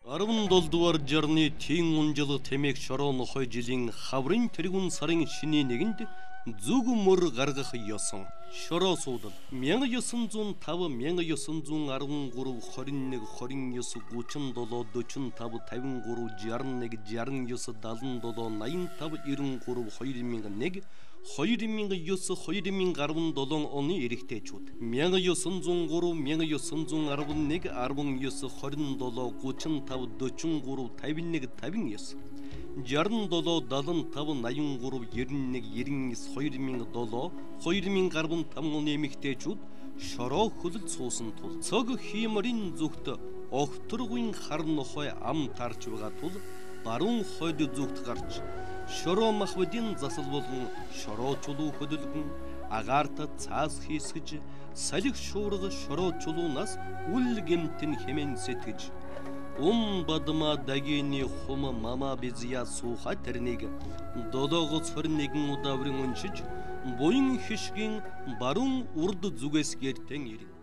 Арвын долдуар жарны тең онжылы темек шорон хой жилин хаврын тэргун сарын шиненегинде зүгү мөр гаргах ёсон. Шоро суудал. Мянгы ёсын зун тавы мянгы ёсын зун арвын гуру хориннег хорин ёсы гучин доло дөчүн тавы тавын гуру жарнег жарын ёсы далын доло найын тавы ирин гуру хойрминг нег хойрминг ёсы хойрминг арвын долон оны эрихте чуд. Мянгы ёсын зун гуру мянгы ёсын зун арвын нег арвын ёсы хорин доло гучин тавы дөчүн гуру тавыннег тавын ёсы. Жарын доло далын тавы найын гуру ериннег ерингис хойрминг доло хойрминг арвын тамгын эмихте чуд. Шоро хөлт суусын тул. Цог химрин зүхтө охтургуин харнохой ам тарчуга тул. Барун хойду зүхт гарч. Шоро махвадин засыл болгон шоро чулуу хөдөлгүн агарта цаас хийсгэж салих шуурга шоро чулуунаас үл гемтин хемен сетгэж бадыма дагени хума мама безия сууха тернеги додого цорнегин удаврын унчиж боюн хишгин барун урду зүгэс гертен ерин